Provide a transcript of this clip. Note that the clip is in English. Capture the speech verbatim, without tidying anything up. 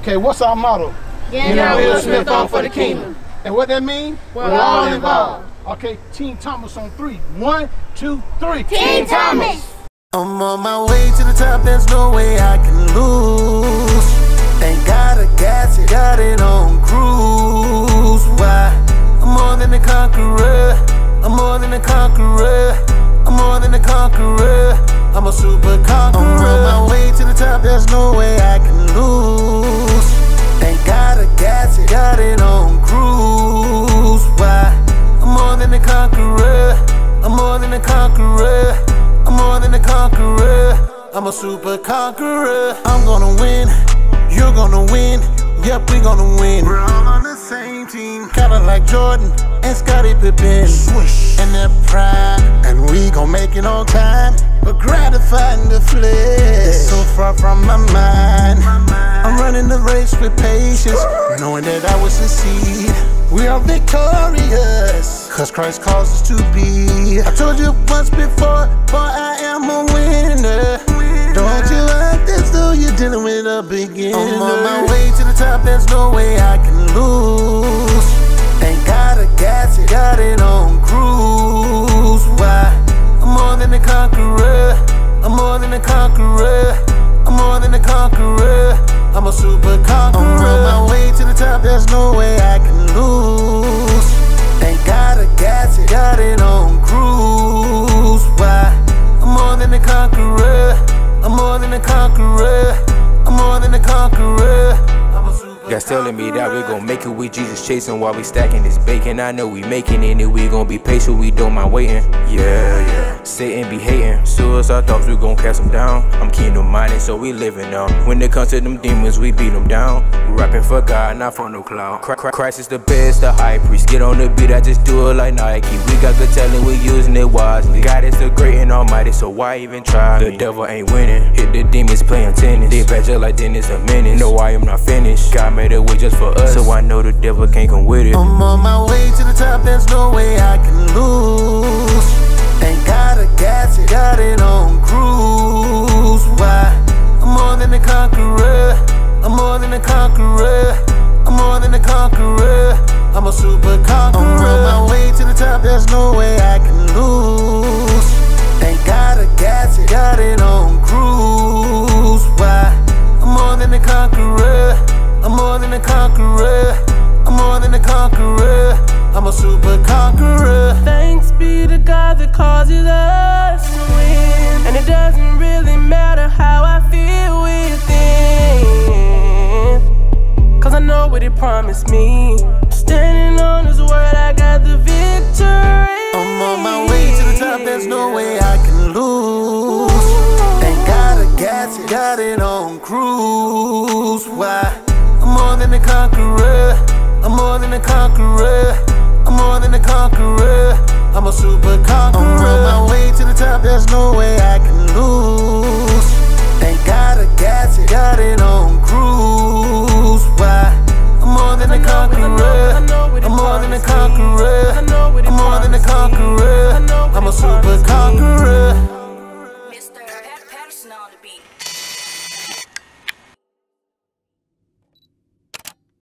Okay, what's our motto? Get our Will Smith on for the kingdom. And what that mean? We're all involved. Okay, Team Thomas on three. One, two, three. Team Thomas. I'm on my way to the top, there's no way I can lose. Thank God I got it, got it on cruise. Why? I'm more than a conqueror. I'm more than a conqueror. I'm more than a conqueror. I'm a super conqueror. I'm on my way to the top, there's no way I can lose. Thank God I got it, got it on cruise. Why? I'm more than a conqueror. I'm more than a conqueror. I'm more than a conqueror. I'm a super conqueror. I'm gonna win. You're gonna win. Yep, we gonna win. We're all on the same team, kinda like Jordan and Scottie Pippen. Swish and that pride, and we gon' make it on time. But gratified in the flesh, it's so far from my mind. I'm running the race with patience, knowing that I will succeed. We are victorious, cause Christ calls us to be. I told you once before, boy, I am a winner. Don't you act as though you're dealing with a beginner. I'm on my way to the top, there's no way I can lose. Thank God I got it, got it on cruise. Why? I'm more than a conqueror. I'm more than a conqueror. I'm more than a conqueror. I'm a super conqueror. I'm on my way to the top, there's no way I can lose. Thank God I got it, got it on cruise. Why? I'm more than a conqueror. I'm more than a conqueror. I'm more than a conqueror. I'm a super God's telling me that we gon' make it with Jesus chasing while we stacking this bacon. I know we making it and we gon' be patient, we don't mind waiting. Yeah, yeah. Satan be hating. Suicide thoughts, we gon' cast them down. I'm kingdom minded, so we living on. When it comes to them demons, we beat them down. Rapping for God, not for no clown. Christ is the best, the high priest. Get on the beat, I just do it like Nike. We got good talent, we using it wisely. God is the great and almighty, so why even try? The devil ain't winning. Hit the demons playing tennis. They back just like Dennis a menace. No, I am not finished. God made a way just for us, so I know the devil can't come with it. I'm on my way to the top, there's no way I can lose. Thank God I got it, got it on cruise. Why? I'm more than a conqueror. I'm more than a conqueror. I'm more than a conqueror. I'm a super conqueror. I'm on my way to the top, there's no way I can lose. Thank God I got it, got it on cruise. Why? I'm more than a conqueror. I'm more than a conqueror. I'm more than a conqueror. I'm a super conqueror. Thanks be to God that causes us to win. And it doesn't really matter how I feel within, cause I know what He promised me. Standing on His word, I got the victory. I'm on my way to the top, there's no way I can lose. Thank God I got it, got it on cruise. Why? I'm more than a conqueror. I'm more than a conqueror. I'm more than a conqueror. I'm a super conqueror. I'm on my way to the top, there's no way I can lose. Thank God I got it, got it on cruise. Why? I'm more than a conqueror. I'm more than a conqueror. I'm more than a conqueror. I'm a super conqueror.